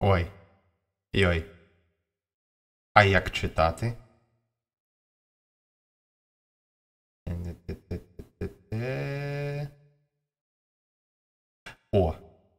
Ой. Йой. А як читати? О.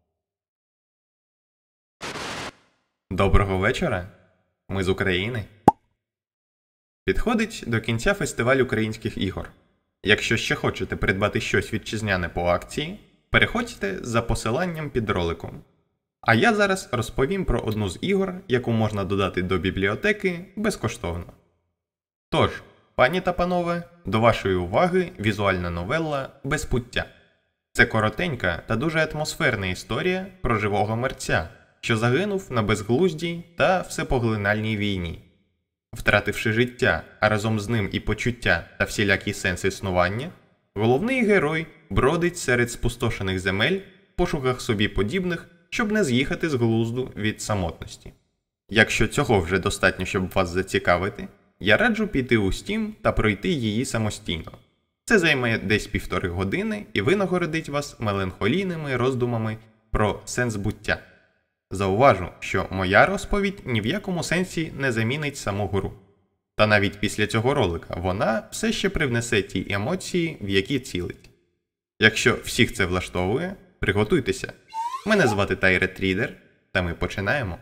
Доброго вечора. Ми з України. Підходить до кінця фестиваль українських ігор. Якщо ще хочете придбати щось вітчизняне по акції, переходьте за посиланням під роликом. А я зараз розповім про одну з ігор, яку можна додати до бібліотеки безкоштовно. Тож, пані та панове, до вашої уваги візуальна новелла «Безпуття». Це коротенька та дуже атмосферна історія про живого мерця, що загинув на безглуздій та всепоглинальній війні. Втративши життя, а разом з ним і почуття та всілякий сенс існування, головний герой бродить серед спустошених земель в пошуках собі подібних, щоб не з'їхати з глузду від самотності. Якщо цього вже достатньо, щоб вас зацікавити, я раджу піти у Steam та пройти її самостійно. Це займе десь 1,5 години і винагородить вас меланхолійними роздумами про сенс буття. Зауважу, що моя розповідь ні в якому сенсі не замінить саму гру. Та навіть після цього ролика вона все ще привнесе ті емоції, в які цілить. Якщо всіх це влаштовує, приготуйтеся. Мене звати Tyrant Reader, та ми починаємо.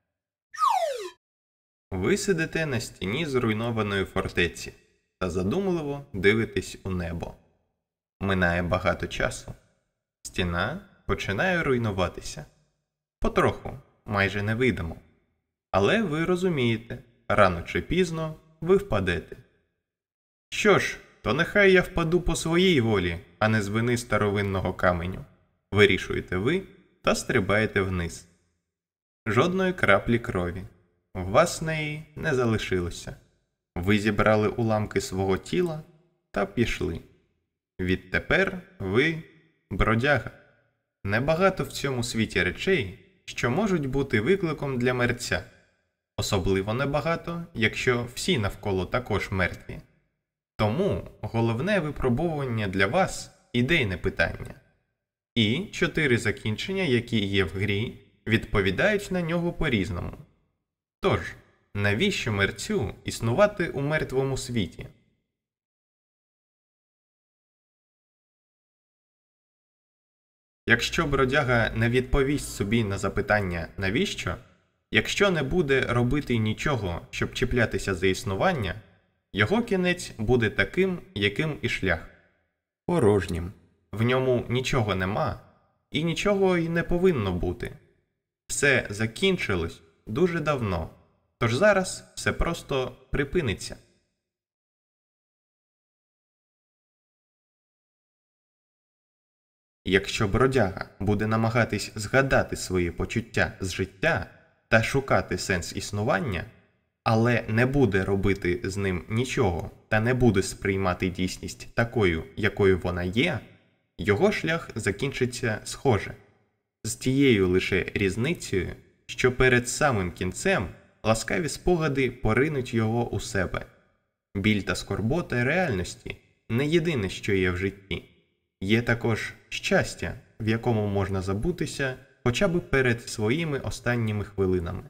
Ви сидите на стіні зруйнованої фортеці та задумливо дивитесь у небо. Минає багато часу. Стіна починає руйнуватися. Потроху, майже невидимо. Але ви розумієте, рано чи пізно ви впадете. Що ж, то нехай я впаду по своїй волі, а не з вини старовинного каменю. Вирішуєте ви та стрибаєте вниз. Жодної краплі крові. В вас неї не залишилося. Ви зібрали уламки свого тіла та пішли. Відтепер ви бродяга. Небагато в цьому світі речей, що можуть бути викликом для мерця. Особливо небагато, якщо всі навколо також мертві. Тому головне випробовування для вас – ідейне питання. І 4 закінчення, які є в грі, відповідають на нього по-різному. Тож, навіщо мерцю існувати у мертвому світі? Якщо бродяга не відповість собі на запитання «навіщо?», якщо не буде робити нічого, щоб чіплятися за існування, його кінець буде таким, яким і шлях – порожнім. В ньому нічого нема і нічого й не повинно бути. Все закінчилось дуже давно, тож зараз все просто припиниться. Якщо бродяга буде намагатись згадати свої почуття з життя та шукати сенс існування, але не буде робити з ним нічого та не буде сприймати дійсність такою, якою вона є, його шлях закінчиться схоже. З тією лише різницею, що перед самим кінцем ласкаві спогади поринуть його у себе. Біль та скорбота реальності не єдине, що є в житті. Є також щастя, в якому можна забутися хоча б перед своїми останніми хвилинами.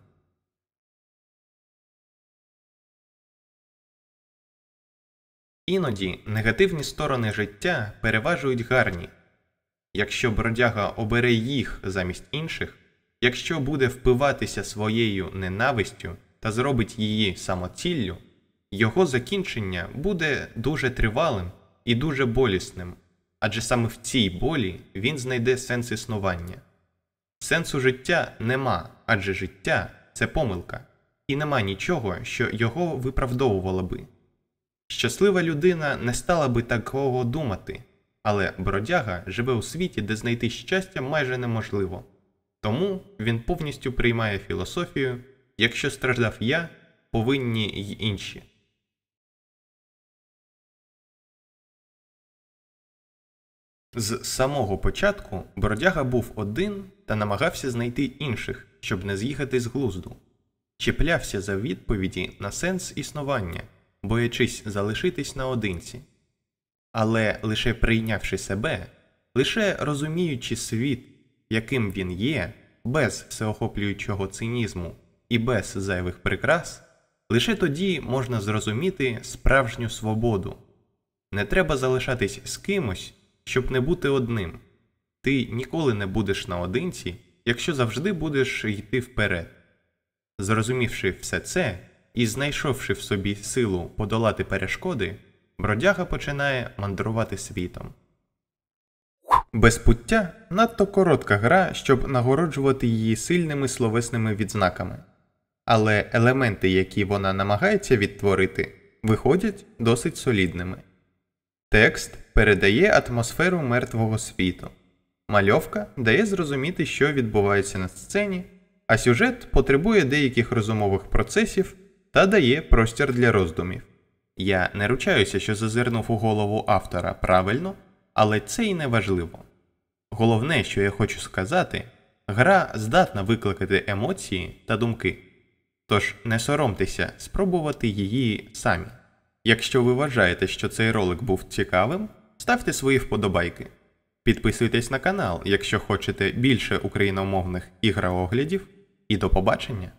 Іноді негативні сторони життя переважують гарні. Якщо бродяга обере їх замість інших, якщо буде впиватися своєю ненавистю та зробить її самоціллю, його закінчення буде дуже тривалим і дуже болісним, адже саме в цій болі він знайде сенс існування. Сенсу життя нема, адже життя – це помилка, і нема нічого, що його виправдовувало би. Щаслива людина не стала би такого думати, але бродяга живе у світі, де знайти щастя майже неможливо. Тому він повністю приймає філософію «якщо страждав я, повинні й інші». З самого початку бродяга був один та намагався знайти інших, щоб не з'їхати з глузду. Чіплявся за відповіді на сенс існування, боячись залишитись наодинці. Але лише прийнявши себе, лише розуміючи світ, яким він є, без всеохоплюючого цинізму і без зайвих прикрас, лише тоді можна зрозуміти справжню свободу. Не треба залишатись з кимось, щоб не бути одним. Ти ніколи не будеш наодинці, якщо завжди будеш йти вперед. Зрозумівши все це і знайшовши в собі силу подолати перешкоди, бродяга починає мандрувати світом. Безпуття – надто коротка гра, щоб нагороджувати її сильними словесними відзнаками. Але елементи, які вона намагається відтворити, виходять досить солідними. Текст передає атмосферу мертвого світу. Мальовка дає зрозуміти, що відбувається на сцені, а сюжет потребує деяких розумових процесів та дає простір для роздумів. Я не ручаюся, що зазирнув у голову автора правильно, але це і не важливо. Головне, що я хочу сказати, гра здатна викликати емоції та думки. Тож не соромтеся спробувати її самі. Якщо ви вважаєте, що цей ролик був цікавим, ставте свої вподобайки. Підписуйтесь на канал, якщо хочете більше україномовних ігрооглядів, і до побачення!